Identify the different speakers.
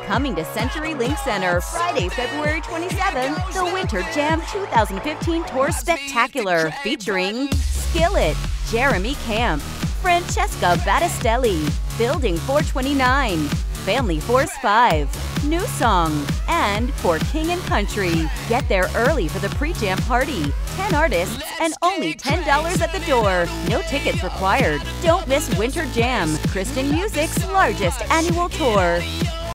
Speaker 1: Coming to CenturyLink Center Friday, February 27th, the Winter Jam 2015 Tour Spectacular featuring Skillet, Jeremy Camp, Francesca Battistelli, Building 429, Family Force 5, New Song, and For King and Country. Get there early for the pre-jam party. 10 artists and only $10 at the door. No tickets required. Don't miss Winter Jam, Kristen Music's largest annual tour.